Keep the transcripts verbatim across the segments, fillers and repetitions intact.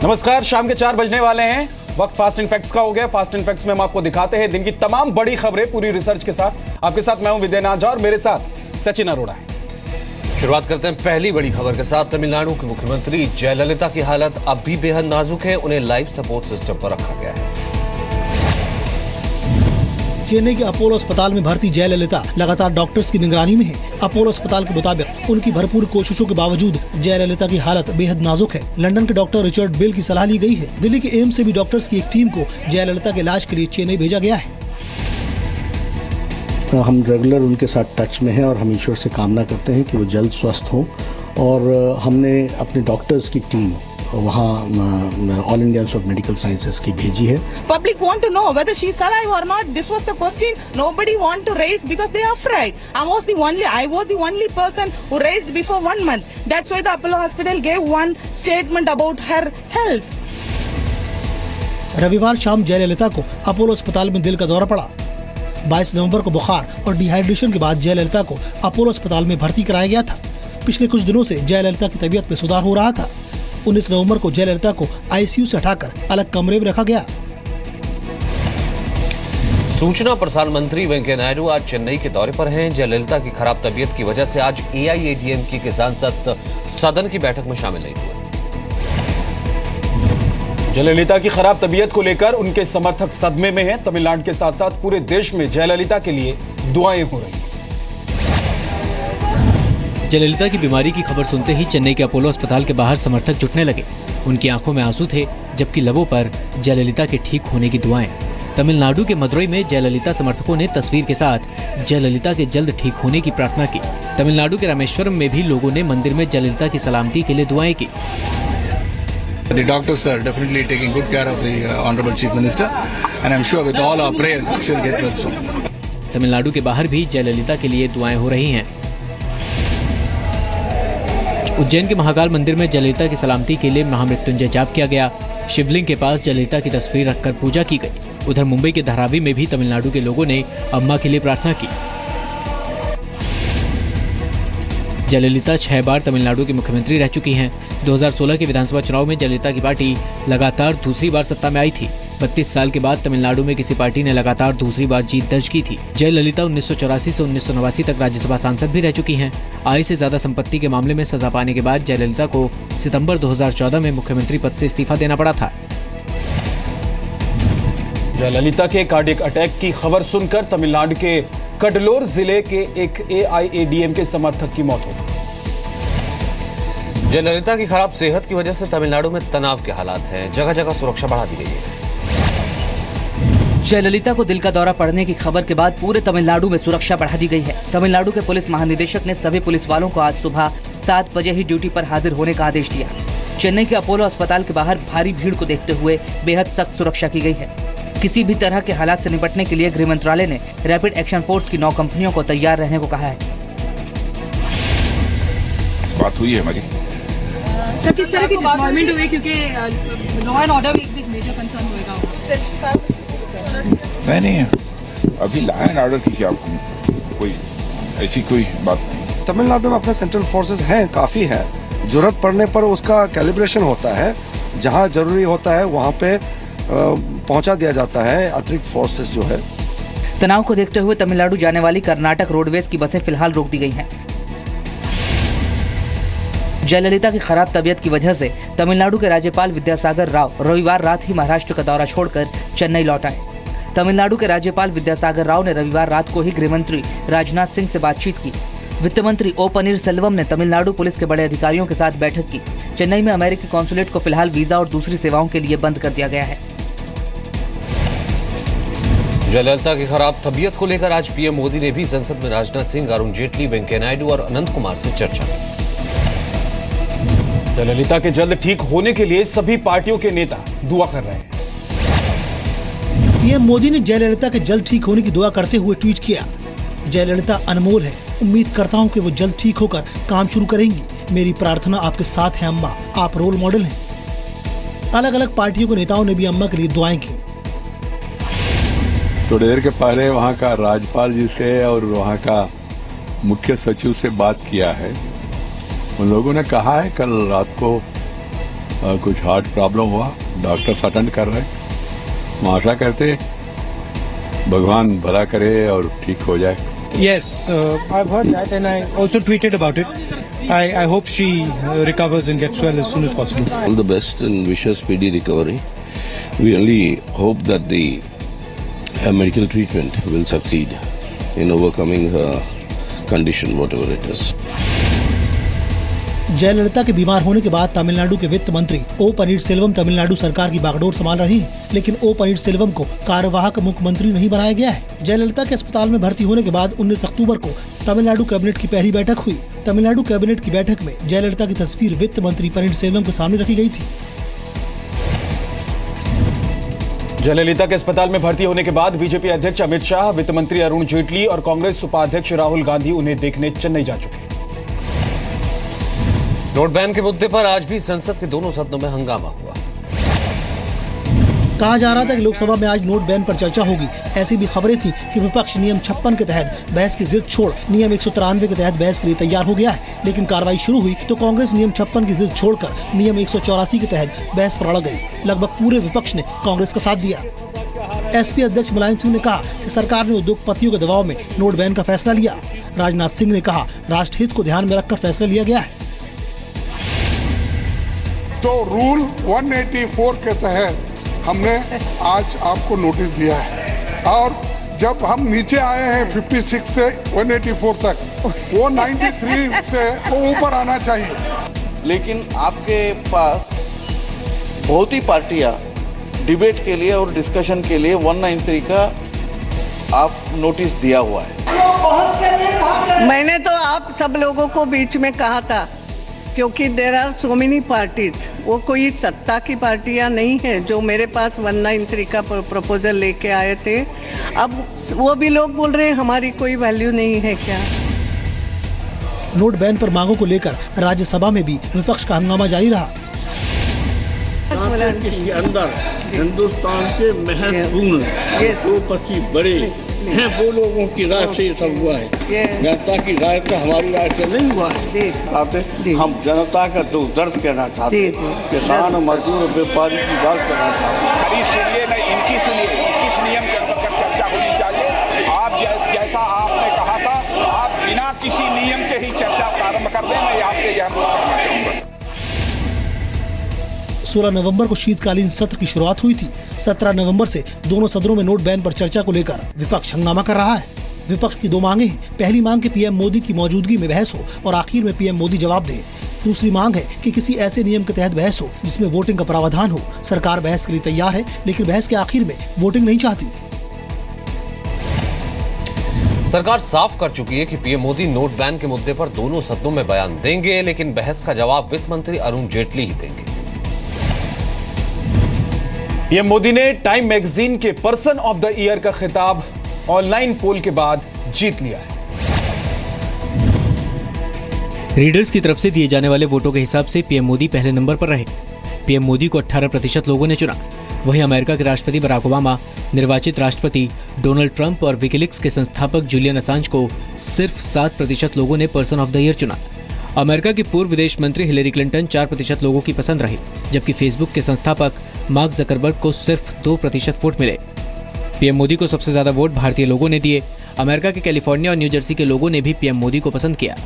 नमस्कार, शाम के चार बजने वाले हैं। वक्त फास्ट एंड फैक्ट्स का हो गया। फास्ट एंड फैक्ट्स में हम आपको दिखाते हैं दिन की तमाम बड़ी खबरें पूरी रिसर्च के साथ। आपके साथ मैं हूं विजय नाझा और मेरे साथ सचिन अरोड़ा है। शुरुआत करते हैं पहली बड़ी खबर के साथ। तमिलनाडु के मुख्यमंत्री जयललिता की हालत अब भी बेहद नाजुक है। उन्हें लाइफ सपोर्ट सिस्टम पर रखा गया है। चेन्नई के अपोलो अस्पताल में भर्ती जयललिता लगातार डॉक्टर्स की निगरानी में है। अपोलो अस्पताल के मुताबिक उनकी भरपूर कोशिशों के बावजूद जयललिता की हालत बेहद नाजुक है। लंदन के डॉक्टर रिचर्ड बेल की सलाह ली गई है। दिल्ली के एम्स से भी डॉक्टर्स की एक टीम को जयललिता के इलाज के लिए चेन्नई भेजा गया है। हम रेगुलर उनके साथ टच में हैं और हम ईश्वर से कामना करते हैं कि वो जल्द स्वस्थ हों। और हमने अपने डॉक्टर्स की टीम वहाँ All India Institute of Medical Sciences की भेजी है। Public want to know whether she is alive or not. This was the question nobody want to raise because they are afraid. I was the only I was the only person who raised before one month. That's why the Apollo Hospital gave one statement about her health. रविवार शाम जयललिता को Apollo अस्पताल में दिल का दौरा पड़ा। बाईस नवंबर को बुखार और डिहाइड्रेशन के बाद जयललिता को अपोलो अस्पताल में भर्ती कराया गया था। पिछले कुछ दिनों से जयललिता की तबीयत में सुधार हो रहा था। उन्नीस नवंबर को जयललिता को आईसीयू से हटाकर अलग कमरे में रखा गया। सूचना प्रसारण मंत्री वेंकैया नायडू आज चेन्नई के दौरे पर हैं। जयललिता की खराब तबीयत की वजह से आज एआईएडीएमके के सांसद सदन की बैठक में शामिल नहीं हुए। जयललिता की खराब तबीयत को लेकर उनके समर्थक सदमे में हैं। तमिलनाडु के साथ साथ पूरे देश में जयललिता के लिए दुआएं हो रही हैं। जयललिता की बीमारी की खबर सुनते ही चेन्नई के अपोलो अस्पताल के बाहर समर्थक जुटने लगे। उनकी आंखों में आंसू थे, जबकि लबों पर जयललिता के ठीक होने की दुआएं। तमिलनाडु के मदुरई में जयललिता समर्थकों ने तस्वीर के साथ जयललिता के जल्द ठीक होने की प्रार्थना की। तमिलनाडु के रामेश्वरम में भी लोगों ने मंदिर में जयललिता की सलामती के लिए दुआएं की। The doctors are definitely taking good care of the uh, Honorable Chief Minister, and I'm sure with all our prayers she'll get well soon. Tamil Nadu के बाहर भी जयललिता के लिए दुआएं हो रही हैं। उज्जैन के महाकाल मंदिर में जयललिता की सलामती के लिए महामृत्युंजय जाप किया गया। शिवलिंग के पास जयललिता की तस्वीर रखकर पूजा की गई। उधर मुंबई के धारावी में भी तमिलनाडु के लोगों ने अम्मा के लिए प्रार्थना की। जयललिता छह बार तमिलनाडु की मुख्यमंत्री रह चुकी हैं। दो हज़ार सोलह के विधानसभा चुनाव में जयललिता की पार्टी लगातार दूसरी बार सत्ता में आई थी। बत्तीस साल के बाद तमिलनाडु में किसी पार्टी ने लगातार दूसरी बार जीत दर्ज की थी। जयललिता उन्नीस सौ चौरासी से उन्नीस सौ नवासी तक राज्यसभा सांसद भी रह चुकी हैं। आय से ज्यादा संपत्ति के मामले में सजा पाने के बाद जयललिता को सितंबर दो हज़ार चौदह में मुख्यमंत्री पद से इस्तीफा देना पड़ा था। जयललिता के कार्डियक अटैक की खबर सुनकर तमिलनाडु के कडलोर जिले के एक एआईएडीएमके समर्थक की मौत हो गई। जयललिता की खराब सेहत की वजह से तमिलनाडु में तनाव के हालात हैं। जगह जगह सुरक्षा बढ़ा दी गई है। जयललिता को दिल का दौरा पड़ने की खबर के बाद पूरे तमिलनाडु में सुरक्षा बढ़ा दी गई है। तमिलनाडु के पुलिस महानिदेशक ने सभी पुलिस वालों को आज सुबह सात बजे ही ड्यूटी पर हाजिर होने का आदेश दिया। चेन्नई के अपोलो अस्पताल के बाहर भारी भीड़ को देखते हुए बेहद सख्त सुरक्षा की गई है। किसी भी तरह के हालात से निपटने के लिए गृह मंत्रालय ने रैपिड एक्शन फोर्स की नौ कंपनियों को तैयार रहने को कहा है। बात हुई है हमारी सर, किस तरह की डिपार्टमेंट हुई, क्योंकि लॉ एंड ऑर्डर में एक मेजर कंसर्न होगा। नहीं नहीं अभी लॉ एंड ऑर्डर की क्या कोई ऐसी कोई बात नहीं। तमिलनाडु में अपने सेंट्रल फोर्सेस हैं, काफ़ी है। जरूरत पड़ने पर उसका कैलिब्रेशन होता है। जहां जरूरी होता है वहां पे पहुंचा दिया जाता है अतिरिक्त फोर्सेस जो है। तनाव को देखते हुए तमिलनाडु जाने वाली कर्नाटक रोडवेज की बसें फिलहाल रोक दी गई हैं। जयललिता की खराब तबीयत की वजह से तमिलनाडु के राज्यपाल विद्यासागर राव रविवार रात ही महाराष्ट्र का दौरा छोड़कर चेन्नई लौट आए। तमिलनाडु के राज्यपाल विद्यासागर राव ने रविवार रात को ही गृह मंत्री राजनाथ सिंह से बातचीत की। वित्त मंत्री ओ पनीरसेल्वम ने तमिलनाडु पुलिस के बड़े अधिकारियों के साथ बैठक की। चेन्नई में अमेरिकी कॉन्सुलेट को फिलहाल वीजा और दूसरी सेवाओं के लिए बंद कर दिया गया है। जयललिता की खराब तबीयत को लेकर आज पीएम मोदी ने भी संसद में राजनाथ सिंह, अरुण जेटली, वेंकैया नायडू और अनंत कुमार से चर्चा की। जयललिता के जल्द ठीक होने के लिए सभी पार्टियों के नेता दुआ कर रहे हैं। पीएम मोदी ने जयललिता के जल्द ठीक होने की दुआ करते हुए ट्वीट किया, जयललिता अनमोल है। उम्मीद करता हूं कि वो जल्द ठीक होकर काम शुरू करेंगी। मेरी प्रार्थना आपके साथ है अम्मा, आप रोल मॉडल हैं। अलग अलग पार्टियों के नेताओं ने भी अम्मा के लिए दुआएं की। थोड़ी देर के पहले वहाँ का राज्यपाल जी से और वहाँ का मुख्य सचिव से बात किया है। उन लोगों ने कहा है कल रात को आ, कुछ हार्ट प्रॉब्लम हुआ, डॉक्टर्स अटेंड कर रहे हैं। हम आशा करते भगवान भला करे और ठीक हो जाए। Yes, uh, I've heard that and I also tweeted about it. I, I hope she uh, recovers and gets well as soon as possible. All the best and wish her speedy recovery. We only hope that the uh, medical treatment will succeed in overcoming her condition, whatever it is. Jayalalithaa के बीमार होने के बाद तमिलनाडु के वित्त मंत्री ओ पनीरसेल्वम तमिलनाडु सरकार की बागडोर संभाल रही हैं, लेकिन ओ पनीरसेल्वम को कार्यवाहक मुख्यमंत्री नहीं बनाया गया है। जयललिता के अस्पताल में भर्ती होने के बाद उन्नीस अक्टूबर को तमिलनाडु कैबिनेट की पहली बैठक हुई। तमिलनाडु कैबिनेट की बैठक में जयललिता की तस्वीर वित्त मंत्री पनीरसेल्वम के सामने रखी गयी थी। जयललिता के अस्पताल में भर्ती होने के बाद बीजेपी अध्यक्ष अमित शाह, वित्त मंत्री अरुण जेटली और कांग्रेस उपाध्यक्ष राहुल गांधी उन्हें देखने चेन्नई जा चुके हैं। नोट बैन के मुद्दे पर आज भी संसद के दोनों सदनों में हंगामा हुआ। कहा जा रहा था कि लोकसभा में आज नोट बैन पर चर्चा होगी। ऐसी भी खबरें थी कि विपक्ष नियम छप्पन के तहत बहस की जिद छोड़ नियम एक सौ तिरानवे के तहत बहस के लिए तैयार हो गया है, लेकिन कार्रवाई शुरू हुई तो कांग्रेस नियम छप्पन की जिद छोड़कर नियम एक सौ चौरासी के तहत बहस पर अड़ गई। लगभग पूरे विपक्ष ने कांग्रेस का साथ दिया। एसपी अध्यक्ष मुलायम सिंह ने कहा कि सरकार ने उद्योगपतियों के दबाव में नोट बैन का फैसला लिया। राजनाथ सिंह ने कहा राष्ट्रहित को ध्यान में रखकर फैसला लिया गया है। तो रूल एक सौ चौरासी के तहत हमने आज आपको नोटिस दिया है और जब हम नीचे आए हैं छप्पन से एक सौ चौरासी तक, वो तिरानवे से वो ऊपर आना चाहिए। लेकिन आपके पास बहुत ही पार्टियां डिबेट के लिए और डिस्कशन के लिए एक सौ तिरानवे का आप नोटिस दिया हुआ है। मैंने तो आप सब लोगों को बीच में कहा था, क्योंकि there are so many parties, वो कोई सत्ता की पार्टियां नहीं है जो मेरे पास एक सौ तिरानवे का प्रपोजल लेके आए थे। अब वो भी लोग बोल रहे हैं हमारी कोई वैल्यू नहीं है क्या। नोट बैन पर मांगों को लेकर राज्यसभा में भी विपक्ष का हंगामा जारी रहा। के अंदर हिंदुस्तान के महत्वपूर्ण उद्योगपति बड़े हैं, वो लोगों की राय से ये सब हुआ है। जनता की राय तो हमारी राय से नहीं हुआ है। हम जनता का जो दर्द कहना चाहते हैं, किसान मजदूर व्यापारी की बात करना चाहते हैं। हमारी सुनिए न इनकी सुनिए, किस नियम के अंदर चर्चा होनी चाहिए। आप जैसा आपने कहा था, आप बिना किसी नियम के ही चर्चा प्रारंभ कर दें, मैं आपसे यह अनुरोध करना चाहूँगा। सोलह नवंबर को शीतकालीन सत्र की शुरुआत हुई थी। सत्रह नवंबर से दोनों सदनों में नोट बैन पर चर्चा को लेकर विपक्ष हंगामा कर रहा है। विपक्ष की दो मांगे हैं। पहली मांग के पीएम मोदी की मौजूदगी में बहस हो और आखिर में पीएम मोदी जवाब दे। दूसरी मांग है कि किसी ऐसे नियम के तहत बहस हो जिसमें वोटिंग का प्रावधान हो। सरकार बहस के लिए तैयार है, लेकिन बहस के आखिर में वोटिंग नहीं चाहती। सरकार साफ कर चुकी है कि पीएम मोदी नोट बैन के मुद्दे पर दोनों सदनों में बयान देंगे, लेकिन बहस का जवाब वित्त मंत्री अरुण जेटली ही देंगे। पीएम मोदी ने टाइम मैगजीन के पर्सन ऑफ द ईयर का खिताब ऑनलाइन पोल के बाद जीत लिया है। रीडर्स की तरफ से दिए जाने वाले वोटों के हिसाब से पीएम मोदी पहले नंबर पर रहे। पीएम मोदी को अठारह प्रतिशत लोगों ने चुना। वहीं अमेरिका के राष्ट्रपति बराक ओबामा, निर्वाचित राष्ट्रपति डोनाल्ड ट्रंप और विकिलीक्स के संस्थापक जूलियन असांज को सिर्फ सात प्रतिशत लोगों ने पर्सन ऑफ द ईयर चुना। अमेरिका की पूर्व विदेश मंत्री हिलेरी क्लिंटन चार प्रतिशत लोगों की पसंद रही, जबकि फेसबुक के संस्थापक मार्क जकरबर्ग को सिर्फ दो प्रतिशत वोट मिले। पीएम मोदी को सबसे ज्यादा वोट भारतीय लोगों ने दिए। अमेरिका के कैलिफोर्निया और न्यू जर्सी के लोगों ने भी पीएम मोदी को पसंद किया।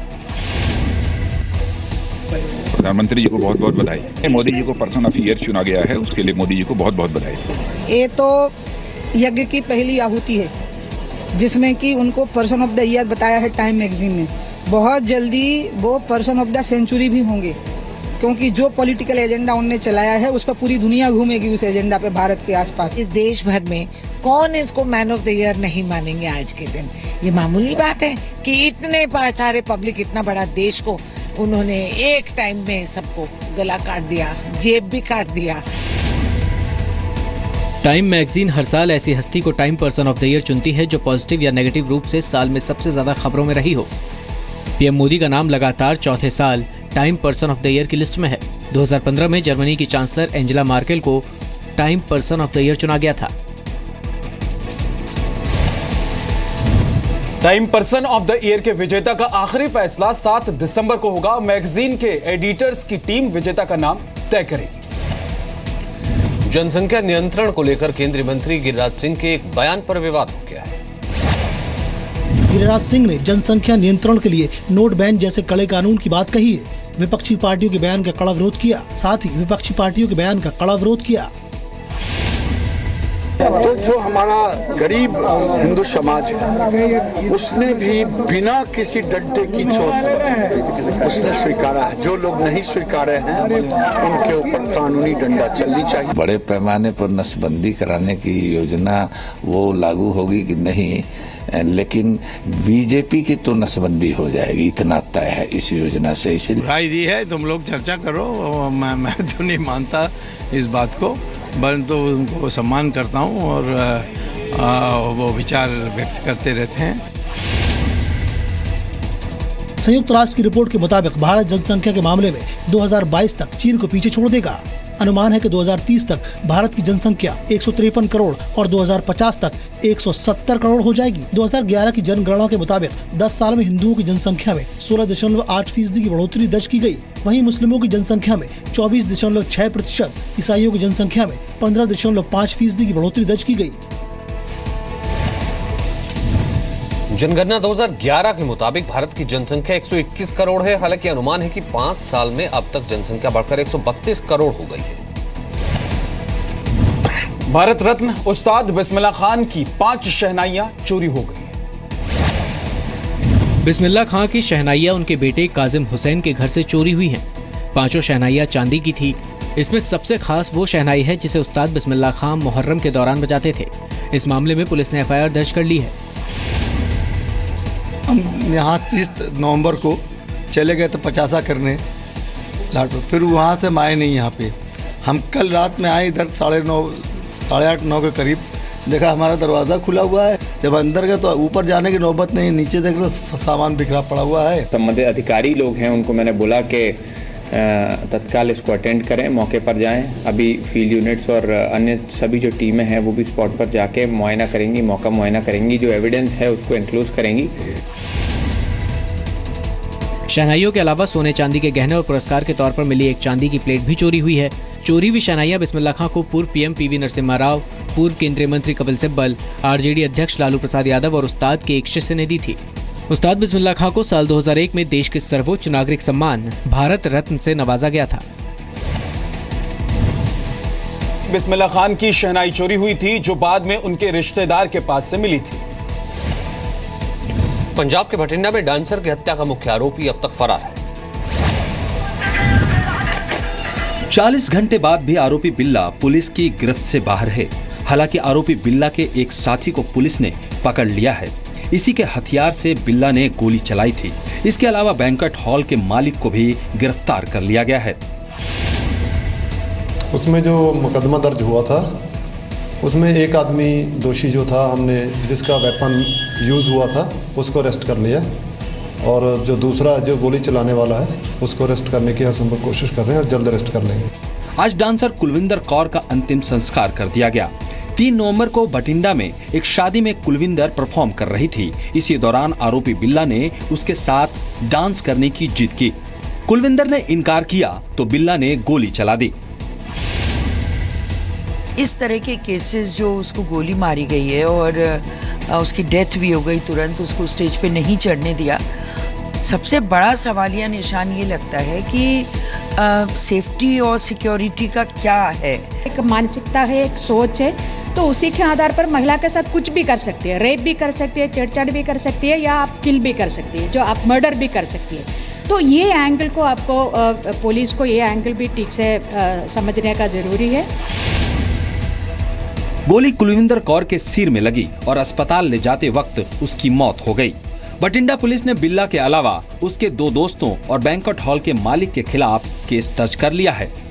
प्रधानमंत्री जी को बहुत बहुत बधाई। मोदी जी को पर्सन ऑफ ईयर चुना गया है, उसके लिए मोदी जी को बहुत बहुत बधाई। ये तो यज्ञ की पहली आहुति है, जिसमें कि उनको पर्सन ऑफ द ईयर बताया है टाइम मैगजीन ने। बहुत जल्दी वो पर्सन ऑफ द सेंचुरी भी होंगे, क्योंकि जो पॉलिटिकल एजेंडा उनने चलाया है उस पर पूरी दुनिया घूमेगी, उस एजेंडा पे भारत के आसपास। इस देश भर में कौन इसको मैन ऑफ द ईयर नहीं मानेंगे आज के दिन। ये मामूली बात है कि इतने सारे पब्लिक, इतना बड़ा देश को उन्होंने एक टाइम में सबको गला काट दिया, जेब भी काट दिया। टाइम मैगजीन हर साल ऐसी हस्ती को Time person of the year चुनती है जो पॉजिटिव या नेगेटिव रूप से साल में सबसे ज्यादा खबरों में रही हो। पीएम मोदी का नाम लगातार चौथे साल Time person of the year की लिस्ट में है। दो हज़ार पंद्रह में जर्मनी की चांसलर एंजेला मार्केल को Time person of the year चुना गया था। Time person of the year के विजेता का आखिरी फैसला सात दिसंबर को होगा। मैगजीन के एडिटर्स की टीम विजेता का नाम तय करेगी। जनसंख्या नियंत्रण को लेकर केंद्रीय मंत्री गिरिराज सिंह के एक बयान पर विवाद हो गया है। गिरिराज सिंह ने जनसंख्या नियंत्रण के लिए नोट बैन जैसे कड़े कानून की बात कही है। विपक्षी पार्टियों के बयान का कड़ा विरोध किया। साथ ही विपक्षी पार्टियों के बयान का कड़ा विरोध किया। तो जो हमारा गरीब हिंदू समाज है उसने भी बिना किसी डंडे की चोट उसने स्वीकारा है। जो लोग नहीं स्वीकारे हैं उनके ऊपर कानूनी डंडा चलनी चाहिए। बड़े पैमाने पर नसबंदी कराने की योजना वो लागू होगी कि नहीं, लेकिन बीजेपी की तो नसबंदी हो जाएगी, इतना तय है इस योजना से। इसीलिए राय दी है, तुम लोग चर्चा करो। मैं मैं तो नहीं मानता इस बात को, परंतु तो उनको सम्मान करता हूं और आ, वो विचार व्यक्त करते रहते हैं। संयुक्त राष्ट्र की रिपोर्ट के मुताबिक भारत जनसंख्या के मामले में दो हज़ार बाईस तक चीन को पीछे छोड़ देगा। अनुमान है कि दो हज़ार तीस तक भारत की जनसंख्या एक सौ तिरपन करोड़ और दो हज़ार पचास तक एक सौ सत्तर करोड़ हो जाएगी। दो हज़ार ग्यारह की जनगणना के मुताबिक दस साल में हिंदुओं की जनसंख्या में सोलह दशमलव आठ फीसदी की बढ़ोतरी दर्ज की गई। वहीं मुस्लिमों की जनसंख्या में चौबीस दशमलव छह प्रतिशत, ईसाइयों की जनसंख्या में पंद्रह दशमलव पाँच फीसदी की बढ़ोतरी दर्ज की गई। जनगणना दो हज़ार ग्यारह के मुताबिक भारत की जनसंख्या एक सौ इक्कीस करोड़ है। हालांकि अनुमान है कि पांच साल में अब तक जनसंख्या बढ़कर एक सौ बत्तीस करोड़ हो गई है। भारत रत्न उस्ताद बिस्मिल्लाह खान की पांच शहनाइयां चोरी हो गई। बिस्मिल्लाह खान की शहनाइयां उनके बेटे काजिम हुसैन के घर से चोरी हुई हैं। पांचों शहनाइयां चांदी की थी। इसमें सबसे खास वो शहनाई है जिसे उस्ताद बिस्मिल्लाह खान मुहर्रम के दौरान बजाते थे। इस मामले में पुलिस ने एफ आई आर दर्ज कर ली है। हम यहाँ तीस नवंबर को चले गए थे पचासा करने लाटो, फिर वहाँ से हम आए नहीं यहाँ पे। हम कल रात में आए इधर साढ़े नौ साढ़े आठ नौ के करीब, देखा हमारा दरवाज़ा खुला हुआ है। जब अंदर गए तो ऊपर जाने की नौबत नहीं, नीचे देख रहे सामान बिखरा पड़ा हुआ है। संबंधित अधिकारी लोग हैं, उनको मैंने बोला कि तत्काल इसको अटेंड करें, मौके पर जाएं। अभी फील्ड यूनिट्स और अन्य सभी जो टीमें हैं वो भी स्पॉट पर जाके मुआयना करेंगी, मौका मुआयना करेंगी, जो एविडेंस है उसको एनक्लोज करेंगी। शहनाइयों के अलावा सोने चांदी के गहने और पुरस्कार के तौर पर मिली एक चांदी की प्लेट भी चोरी हुई है। चोरी हुई शहनाइयां बिस्मिल्लाह खां को पूर्व पीएम पीवी नरसिम्हा राव, पूर्व केंद्रीय मंत्री कपिल सिब्बल, आरजेडी अध्यक्ष लालू प्रसाद यादव और उस्ताद के एक शिष्य ने दी थी। उस्ताद बिस्मिल्लाह खां को साल दो हज़ार एक में देश के सर्वोच्च नागरिक सम्मान भारत रत्न से नवाजा गया था। बिस्मिल्लाह खान की शहनाई चोरी हुई थी जो बाद में उनके रिश्तेदार के पास से मिली थी। पंजाब के भटिंडा में डांसर की हत्या का मुख्य आरोपी अब तक फरार है। चालीस घंटे बाद भी आरोपी बिल्ला पुलिस की गिरफ्त से बाहर है। हालांकि आरोपी बिल्ला के एक साथी को पुलिस ने पकड़ लिया है। इसी के हथियार से बिल्ला ने गोली चलाई थी। इसके अलावा बैंक्वेट हॉल के मालिक को भी गिरफ्तार कर लिया गया है। उसमें जो मुकदमा दर्ज हुआ था उसमें एक आदमी दोषी जो था, हमने जिसका वेपन यूज़ हुआ था उसको अरेस्ट कर लिया, और जो दूसरा जो गोली चलाने वाला है उसको अरेस्ट करने की हरसंभव कोशिश कर रहे हैं और जल्द अरेस्ट कर लेंगे। आज डांसर कुलविंदर कौर का अंतिम संस्कार कर दिया गया। तीन नवंबर को भटिंडा में एक शादी में कुलविंदर परफॉर्म कर रही थी। इसी दौरान आरोपी बिल्ला ने उसके साथ डांस करने की जिद की। कुलविंदर ने इनकार किया तो बिल्ला ने गोली चला दी। इस तरह के केसेस जो उसको गोली मारी गई है और उसकी डेथ भी हो गई, तुरंत उसको स्टेज पे नहीं चढ़ने दिया, सबसे बड़ा सवालिया निशान ये लगता है कि आ, सेफ्टी और सिक्योरिटी का क्या है। एक मानसिकता है, एक सोच है, तो उसी के आधार पर महिला के साथ कुछ भी कर सकती है, रेप भी कर सकती है, छेड़छाड़ भी कर सकती है, या आप किल भी कर सकती है, जो आप मर्डर भी कर सकती है। तो ये एंगल को आपको आ, पुलिस को ये एंगल भी ठीक से आ, समझने का जरूरी है। गोली कुलविंदर कौर के सिर में लगी और अस्पताल ले जाते वक्त उसकी मौत हो गई। बठिंडा पुलिस ने बिल्ला के अलावा उसके दो दोस्तों और बैंक्वेट हॉल के मालिक के खिलाफ केस दर्ज कर लिया है।